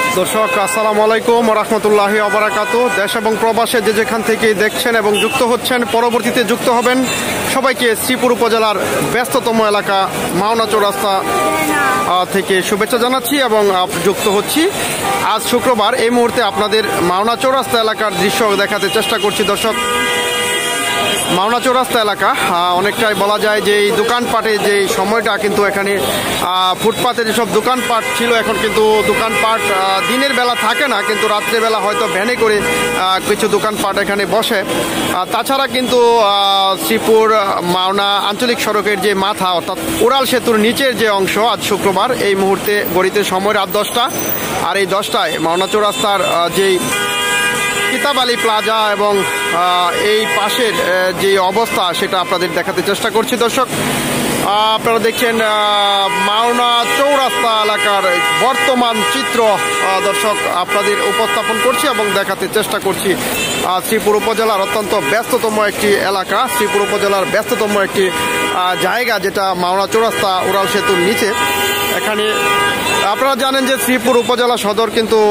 দর্শক আসসালামু আলাইকুম ওয়া রাহমাতুল্লাহি ওয়া বারাকাতুহু। দেশ এবং প্রবাসে যে যেখান থেকে দেখছেন এবং যুক্ত হচ্ছেন, পরবর্তীতে যুক্ত হবেন, সবাইকে শ্রীপুর উপজেলার ব্যস্ততম এলাকা মাওনা চৌরাস্তা থেকে শুভেচ্ছা জানাচ্ছি এবং যুক্ত হচ্ছি। আজ শুক্রবার, এই মুহূর্তে আপনাদের মাওনা চৌরাস্তা এলাকার দৃশ্য দেখাতে চেষ্টা করছি। দর্শক, মাওনা চৌরাস্তা এলাকা অনেকটাই বলা যায় যে এই দোকানপাটে যে সময়টা কিন্তু এখানে ফুটপাতে যেসব দোকানপাট ছিল, এখন কিন্তু দোকানপাট দিনের বেলা থাকে না, কিন্তু রাত্রেবেলা হয়তো ভ্যানে করে কিছু দোকানপাট এখানে বসে। তাছাড়া কিন্তু শ্রীপুর মাওনা আঞ্চলিক সড়কের যে মাথা, অর্থাৎ উড়াল সেতুর নিচের যে অংশ, আজ শুক্রবার এই মুহূর্তে গড়িতে সময় রাত 10টা। আর এই 10টায় মাওনা চৌরাস্তার যেই কিতাব আলী প্লাজা এবং এই পাশের যে অবস্থা সেটা আপনাদের দেখাতে চেষ্টা করছি। দর্শক, আপনারা দেখছেন মাওনা চৌরাস্তা এলাকার বর্তমান চিত্র দর্শক আপনাদের উপস্থাপন করছি এবং দেখাতে চেষ্টা করছি। শ্রীপুর উপজেলার অত্যন্ত ব্যস্ততম একটি এলাকা, শ্রীপুর উপজেলার ব্যস্ততম একটি জায়গা, যেটা মাওনা চৌরাস্তা উড়াল সেতুর নিচে। এখানে আপনারা জানেন যে শ্রীপুর উপজেলা সদর কিন্তু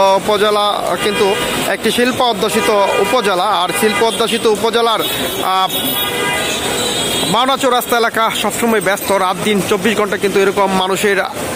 একটি শিল্প অধ্যুষিত উপজেলা। আর শিল্প অধ্যুষিত উপজেলার মাওনা চৌরাস্তা এলাকা সবসময় ব্যস্ত, রাত দিন 24 ঘন্টা কিন্তু এরকম মানুষের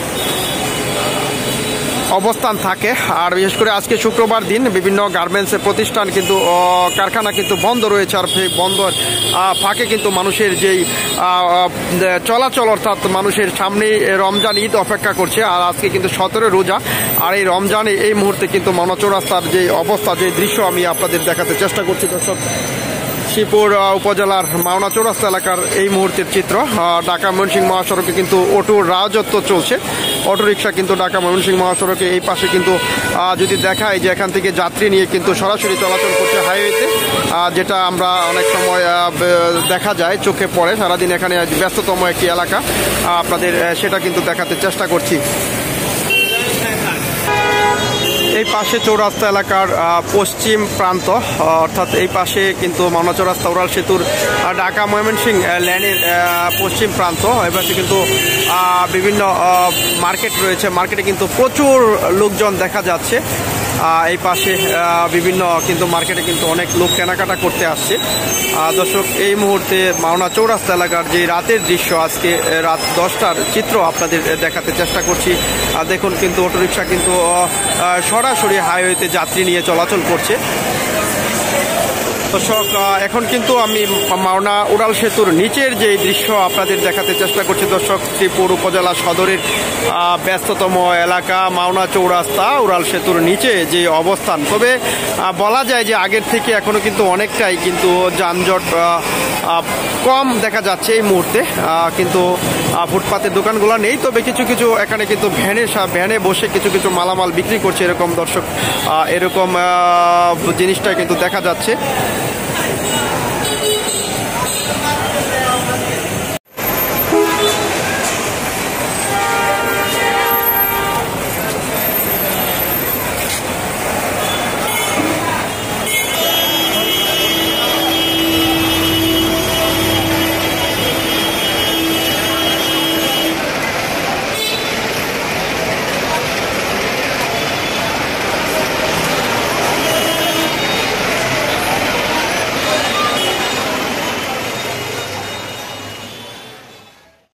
অবস্থান থাকে। আর বিশেষ করে আজকে শুক্রবার দিন বিভিন্ন গার্মেন্টসের প্রতিষ্ঠান কিন্তু কারখানা কিন্তু বন্ধ রয়েছে। আর সেই বন্ধর ফাঁকে কিন্তু মানুষের যেই চলাচল, অর্থাৎ মানুষের সামনে রমজান ঈদ অপেক্ষা করছে। আর আজকে কিন্তু 17 রোজা। আর এই রমজানে এই মুহূর্তে কিন্তু মাওনা চৌরাস্তার যে অবস্থা, যে দৃশ্য আমি আপনাদের দেখাতে চেষ্টা করছি। দর্শক, শ্রীপুর উপজেলার মাওনা চৌরাস্তা এলাকার এই মুহূর্তের চিত্র। ঢাকা ময়মনসিংহ মহাসড়কে কিন্তু অটোর রাজত্ব চলছে। অটোরিকশা কিন্তু ঢাকা ময়মনসিংহ মহাসড়কে এই পাশে কিন্তু যদি দেখায় যে এখান থেকে যাত্রী নিয়ে কিন্তু সরাসরি চলাচল করছে হাইওয়েতে, যেটা আমরা অনেক সময় দেখা যায়, চোখে পড়ে। সারাদিন এখানে ব্যস্ততম একটি এলাকা, আপনাদের সেটা কিন্তু দেখাতে চেষ্টা করছি। এই পাশে চৌরাস্তা এলাকার পশ্চিম প্রান্ত, অর্থাৎ এই পাশে কিন্তু মাওনা চৌরাস্তা উড়াল সেতুর ঢাকা ময়মনসিংহ ল্যানের পশ্চিম প্রান্ত। এই পাশে কিন্তু বিভিন্ন মার্কেট রয়েছে, মার্কেটে কিন্তু প্রচুর লোকজন দেখা যাচ্ছে। এই পাশে বিভিন্ন কিন্তু মার্কেটে কিন্তু অনেক লোক কেনাকাটা করতে আসছে। দর্শক, এই মুহূর্তে মাওনা চৌরাস্তা এলাকার যে রাতের দৃশ্য, আজকে রাত 10টার চিত্র আপনাদের দেখাতে চেষ্টা করছি। দেখুন, কিন্তু অটোরিকশা কিন্তু সরাসরি হাইওয়েতে যাত্রী নিয়ে চলাচল করছে। দর্শক, এখন কিন্তু আমি মাওনা উড়াল সেতুর নিচের যে দৃশ্য আপনাদের দেখাতে চেষ্টা করছি। দর্শক, শ্রীপুর উপজেলা সদরের ব্যস্ততম এলাকা মাওনা চৌরাস্তা উড়াল সেতুর নিচে যে অবস্থান, তবে বলা যায় যে আগের থেকে এখনো কিন্তু অনেকটাই কিন্তু যানজট কম দেখা যাচ্ছে এই মুহূর্তে। কিন্তু ফুটপাতের দোকানগুলো নেই, তবে কিছু কিছু এখানে কিন্তু ভ্যানে বসে কিছু কিছু মালামাল বিক্রি করছে এরকম। দর্শক, এরকম জিনিসটা কিন্তু দেখা যাচ্ছে।